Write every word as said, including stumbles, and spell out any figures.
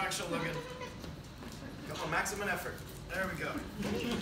Shoulder, Logan. Come on, maximum effort. There we go.